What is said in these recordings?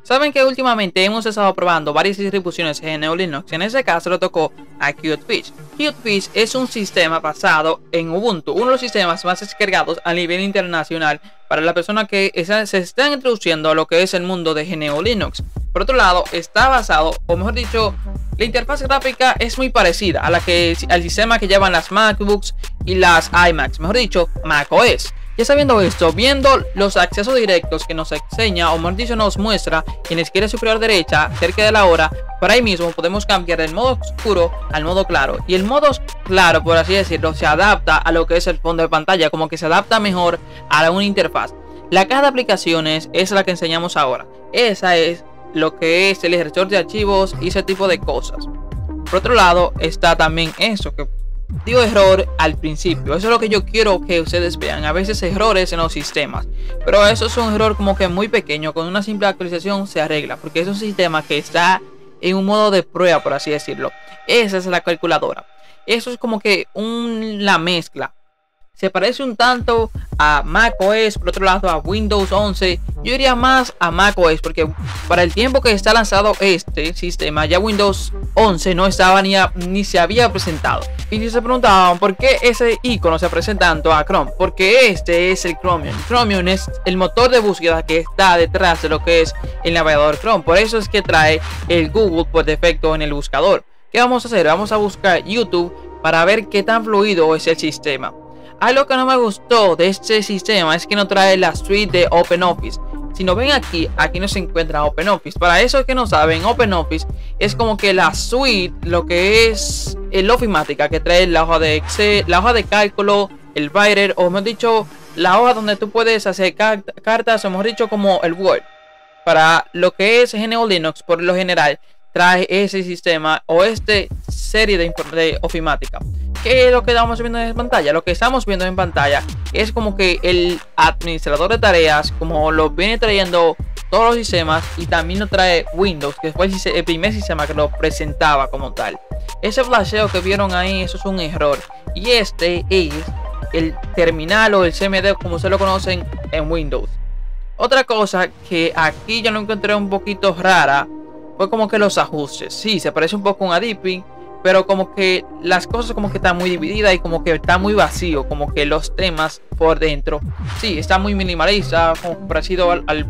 Saben que últimamente hemos estado probando varias distribuciones de GNU Linux. En ese caso le tocó a Qtfish. Qtfish es un sistema basado en Ubuntu, uno de los sistemas más descargados a nivel internacional para la persona que se están introduciendo a lo que es el mundo de GNU Linux. Por otro lado, está basado, o mejor dicho, la interfaz gráfica es muy parecida a al sistema que llevan las MacBooks y las iMacs, mejor dicho, macOS. Ya sabiendo esto, viendo los accesos directos que nos enseña, o mejor dicho nos muestra en la izquierda superior derecha, cerca de la hora, por ahí mismo podemos cambiar del modo oscuro al modo claro. Y el modo claro, por así decirlo, se adapta a lo que es el fondo de pantalla, como que se adapta mejor a una interfaz. La caja de aplicaciones es la que enseñamos ahora. Esa es lo que es el gestor de archivos y ese tipo de cosas. Por otro lado está también eso que dio error al principio. Eso es lo que yo quiero que ustedes vean. A veces errores en los sistemas, pero eso es un error como que muy pequeño. Con una simple actualización se arregla, porque es un sistema que está en un modo de prueba, por así decirlo. Esa es la calculadora. Eso es como que la mezcla. Se parece un tanto a macOS, por otro lado a Windows 11. Yo diría más a macOS, porque para el tiempo que está lanzado este sistema, ya Windows 11 no estaba ni se había presentado. Y si se preguntaban por qué ese icono se presenta tanto a Chrome, porque este es el Chromium. Chromium es el motor de búsqueda que está detrás de lo que es el navegador Chrome. Por eso es que trae el Google por defecto en el buscador. ¿Qué vamos a hacer? Vamos a buscar YouTube para ver qué tan fluido es el sistema. Algo que no me gustó de este sistema es que no trae la suite de OpenOffice. Si nos ven aquí no se encuentra OpenOffice. Para eso que no saben, OpenOffice es como que la suite, lo que es el Ofimática, que trae la hoja de Excel, la hoja de cálculo, el Writer, o mejor dicho, la hoja donde tú puedes hacer cartas, o mejor dicho, como el Word. Para lo que es GNU Linux, por lo general, trae ese sistema o serie de Ofimática. ¿Qué es lo que estamos viendo en pantalla? Lo que estamos viendo en pantalla es como que el administrador de tareas, como lo viene trayendo todos los sistemas, y también lo trae Windows, que fue el primer sistema que lo presentaba como tal. Ese flasheo que vieron ahí, eso es un error. Y este es el terminal o el CMD, como ustedes lo conocen en Windows. Otra cosa que aquí yo lo encontré un poquito rara fue como que los ajustes. Sí, se parece un poco a un Deepin, pero como que las cosas como que están muy divididas y como que está muy vacío, como que los temas por dentro. Sí, está muy minimalista, como parecido al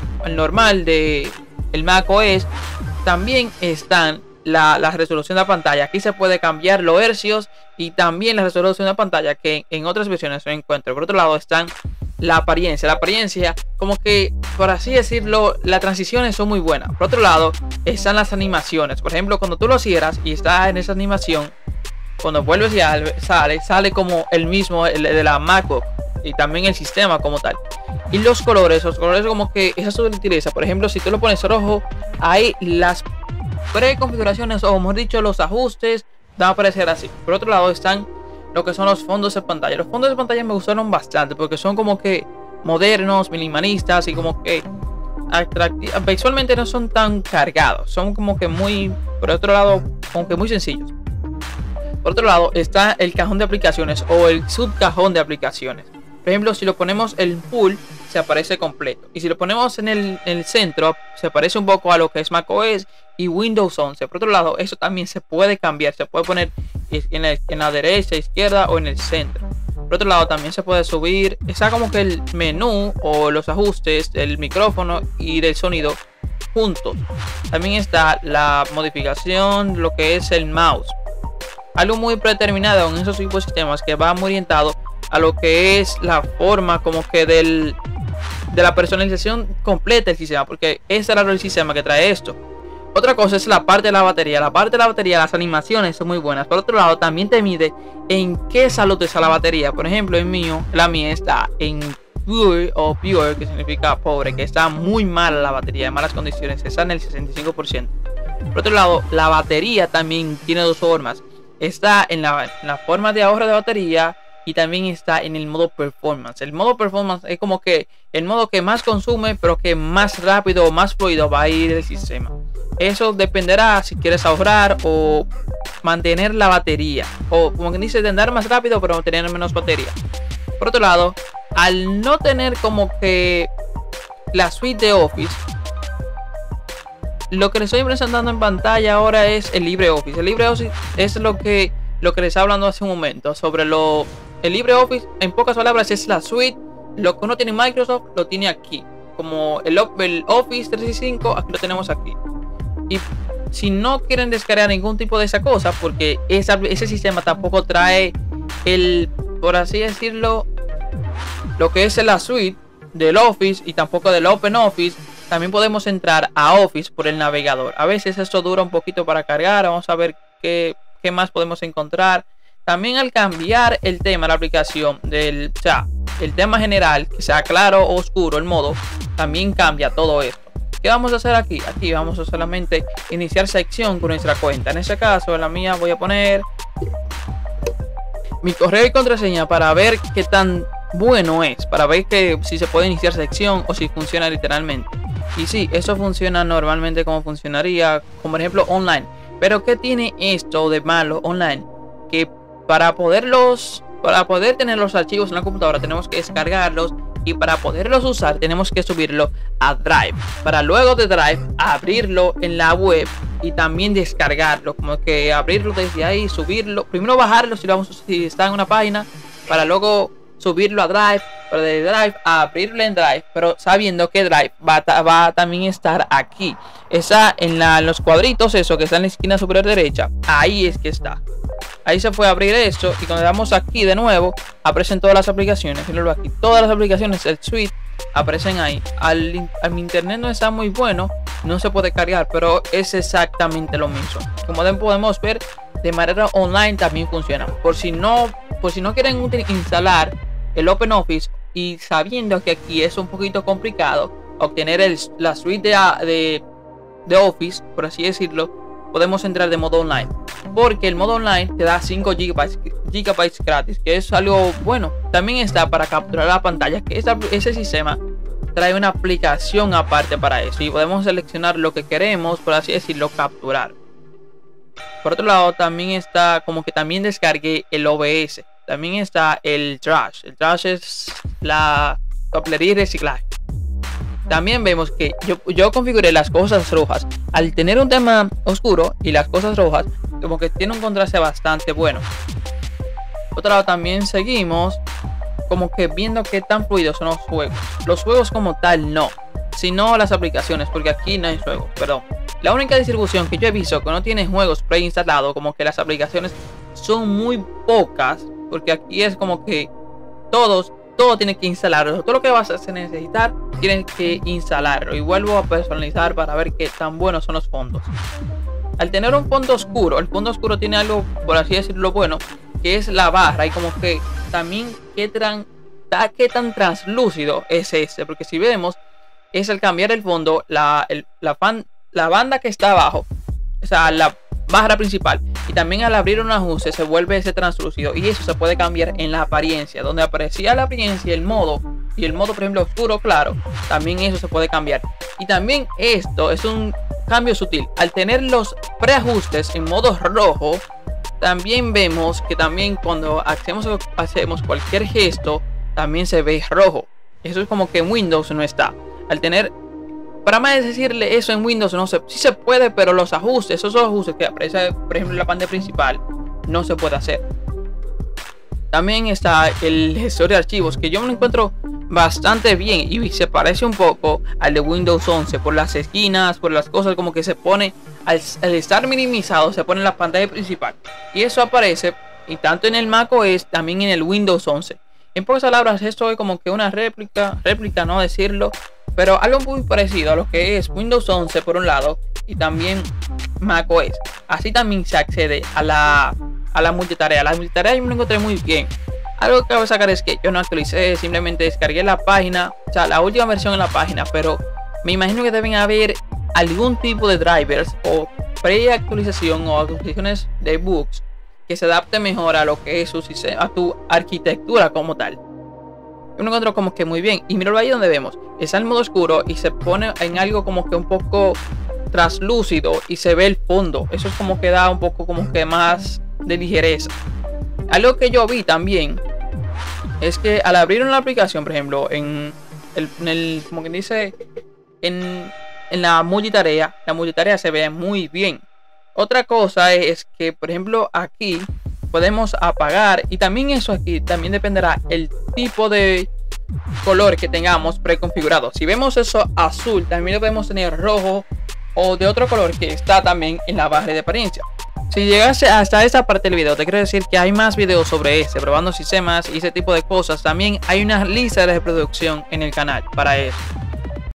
normal de el macOS. También están la resolución de la pantalla. Aquí se puede cambiar los hercios y también la resolución de la pantalla, que en otras versiones no encuentro. Por otro lado están la apariencia, como que, por así decirlo, las transiciones son muy buenas. Por otro lado están las animaciones. Por ejemplo, cuando tú lo cierras y está en esa animación, cuando vuelves y sale como el mismo, el de la MacBook, y también el sistema como tal. Y los colores como que esa sutileza. Por ejemplo, si tú lo pones rojo, ahí las preconfiguraciones, o mejor dicho, los ajustes van a aparecer así. Por otro lado están lo que son los fondos de pantalla. Los fondos de pantalla me gustaron bastante porque son como que modernos, minimalistas y como que atractivos. Visualmente no son tan cargados, son como que muy, por otro lado, como que muy sencillos. Por otro lado está el cajón de aplicaciones o el subcajón de aplicaciones. Por ejemplo, si lo ponemos en full, se aparece completo. Y si lo ponemos en el centro, se parece un poco a lo que es macOS y Windows 11. Por otro lado, eso también se puede cambiar. Se puede poner en la derecha, izquierda o en el centro. Por otro lado, también se puede subir. Está como que el menú o los ajustes del micrófono y del sonido juntos. También está la modificación, lo que es el mouse. Algo muy predeterminado en esos tipos de sistemas que va muy orientado a lo que es la forma como que de la personalización completa del sistema, porque ese era el sistema que trae esto. Otra cosa es la parte de la batería. La parte de la batería, las animaciones son muy buenas. Por otro lado, también te mide en qué salud está la batería. Por ejemplo, la mía está en Pure, o Pure, que significa pobre, que está muy mala la batería, en malas condiciones, está en el 65%. Por otro lado, la batería también tiene dos formas. Está en la forma de ahorro de batería y también está en el modo performance. El modo performance es como que el modo que más consume, pero que más rápido o más fluido va a ir el sistema. Eso dependerá si quieres ahorrar o mantener la batería, o como que dice, de andar más rápido pero tener menos batería. Por otro lado, al no tener como que la suite de Office, lo que les estoy presentando en pantalla ahora es el LibreOffice. El LibreOffice es lo que les estaba hablando hace un momento sobre el LibreOffice. En pocas palabras es la suite. Lo que uno tiene en Microsoft lo tiene aquí, como el Office 365, aquí lo tenemos aquí. Y si no quieren descargar ningún tipo de esa cosa, porque ese sistema tampoco trae por así decirlo, lo que es la suite del Office y tampoco del OpenOffice, también podemos entrar a Office por el navegador. A veces esto dura un poquito para cargar. Vamos a ver qué más podemos encontrar. También al cambiar el tema, la aplicación el tema general, que sea claro o oscuro, el modo, también cambia todo esto. ¿Qué vamos a hacer aquí? Aquí vamos a solamente iniciar sección con nuestra cuenta. En este caso, en la mía voy a poner mi correo y contraseña para ver qué tan bueno es, para ver que si se puede iniciar sección o si funciona literalmente. Y sí, eso funciona normalmente como funcionaría, como por ejemplo online. Pero ¿qué tiene esto de malo online? Que para poder tener los archivos en la computadora tenemos que descargarlos, y para poderlos usar tenemos que subirlo a Drive, para luego de Drive abrirlo en la web y también descargarlo, como que abrirlo desde ahí, subirlo, primero bajarlo si está en una página, para luego subirlo a Drive, pero de Drive a abrirlo en Drive, pero sabiendo que Drive va a también estar aquí, en los cuadritos, eso que está en la esquina superior derecha, ahí es que está. Ahí se puede abrir esto, y cuando le damos aquí de nuevo aparecen todas las aplicaciones. Fíjenlo aquí, todas las aplicaciones del suite aparecen ahí. Mi internet no está muy bueno, no se puede cargar, pero es exactamente lo mismo. Como podemos ver, de manera online también funciona. Por si no quieren instalar el OpenOffice, y sabiendo que aquí es un poquito complicado obtener la suite de Office, por así decirlo, podemos entrar de modo online, porque el modo online te da 5 GB gratis, que es algo bueno. También está para capturar la pantalla, que ese sistema trae una aplicación aparte para eso, y podemos seleccionar lo que queremos, por así decirlo, capturar. Por otro lado, también está como que también descargué el OBS. También está el Trash. El Trash es la papelería y reciclaje. También vemos que yo configuré las cosas rojas. Al tener un tema oscuro y las cosas rojas, como que tiene un contraste bastante bueno. Por otro lado, también seguimos como que viendo qué tan fluidos son los juegos. Los juegos como tal no, sino las aplicaciones, porque aquí no hay juegos, perdón. La única distribución que yo he visto que no tiene juegos preinstalados, como que las aplicaciones son muy pocas, porque aquí es como que todo tiene que instalarlo. Todo lo que vas a necesitar tienes que instalarlo, y vuelvo a personalizar para ver qué tan buenos son los fondos. Al tener un fondo oscuro, el fondo oscuro tiene algo, por así decirlo, bueno, que es la barra, y como que también qué tan translúcido es porque si vemos, es al cambiar el fondo, la banda que está abajo, o sea, la barra principal, y también al abrir un ajuste se vuelve ese translúcido, y eso se puede cambiar en la apariencia, donde aparecía la apariencia, el modo por ejemplo oscuro claro, también eso se puede cambiar. Y también esto es un cambio sutil, al tener los preajustes en modo rojo, también vemos que también cuando hacemos cualquier gesto también se ve rojo. Eso es como que en Windows no está. Al tener, para más decirle eso en Windows no sé, sí se puede, pero los ajustes, esos ajustes que aparecen por ejemplo en la pantalla principal, no se puede hacer. También está el gestor de archivos, que yo me lo encuentro bastante bien, y se parece un poco al de Windows 11 por las esquinas, por las cosas, como que se pone al estar minimizado, se pone en la pantalla principal, y eso aparece y tanto en el macOS también en el Windows 11. En pocas palabras, esto es como que una réplica no decirlo, pero algo muy parecido a lo que es Windows 11 por un lado y también macOS. Así también se accede a la multitarea. La multitarea yo me lo encontré muy bien. Algo que cabe sacar es que yo no actualicé, simplemente descargué la página, o sea, la última versión en la página, pero me imagino que deben haber algún tipo de drivers o pre-actualización o actualizaciones de bugs que se adapte mejor a lo que es a tu arquitectura como tal. Yo me encuentro como que muy bien, y míralo ahí donde vemos, está en modo oscuro y se pone en algo como que un poco translúcido y se ve el fondo. Eso es como que da un poco como que más de ligereza. Algo que yo vi también es que al abrir una aplicación, por ejemplo, como que dice, en en la multitarea se ve muy bien. Otra cosa es que, por ejemplo, aquí podemos apagar, y también eso aquí también dependerá el tipo de color que tengamos preconfigurado. Si vemos eso azul, también lo podemos tener rojo o de otro color que está también en la barra de apariencia. Si llegaste hasta esta parte del video, te quiero decir que hay más videos sobre probando sistemas y ese tipo de cosas. También hay una lista de reproducción en el canal para eso.